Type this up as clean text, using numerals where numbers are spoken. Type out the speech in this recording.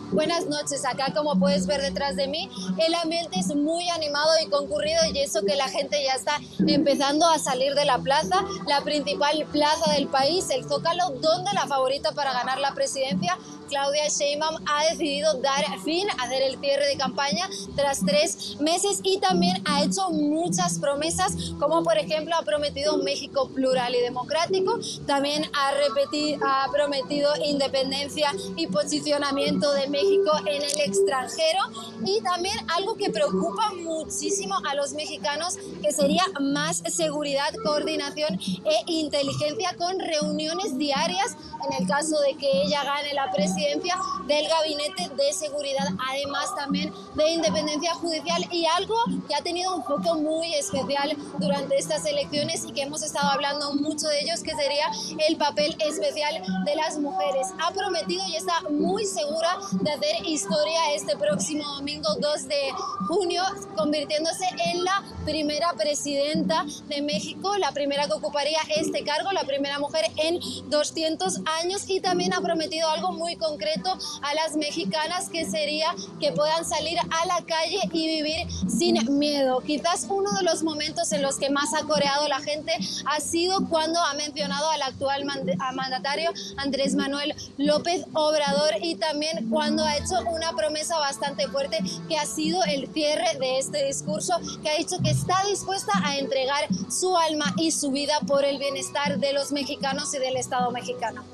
Buenas noches, acá como puedes ver detrás de mí, el ambiente es muy animado y concurrido y eso que la gente ya está empezando a salir de la plaza, la principal plaza del país, el Zócalo, donde la favorita para ganar la presidencia, Claudia Sheinbaum, ha decidido dar fin, hacer el cierre de campaña tras 3 meses y también ha hecho muchas promesas, como por ejemplo ha prometido un México plural y democrático, también ha prometido independencia y posicionamiento de México en el extranjero y también algo que preocupa muchísimo a los mexicanos, que sería más seguridad, coordinación e inteligencia con reuniones diarias en el caso de que ella gane la presidencia del Gabinete de Seguridad, además también de independencia judicial y algo que ha tenido un foco muy especial durante estas elecciones y que hemos estado hablando mucho de ellos, que sería el papel especial de las mujeres. Ha prometido y está muy segura de hacer historia este próximo domingo 2 de junio, convirtiéndose en la primera presidenta de México, la primera que ocuparía este cargo, la primera mujer en 200 años, y también ha prometido algo muy concreto a las mexicanas, que sería que puedan salir a la calle y vivir sin miedo. Quizás uno de los momentos en los que más ha coreado la gente ha sido cuando ha mencionado al actual mandatario Andrés Manuel López Obrador, y también cuando ha hecho una promesa bastante fuerte, que ha sido el cierre de este discurso, que ha dicho que está dispuesta a entregar su alma y su vida por el bienestar de los mexicanos y del Estado mexicano.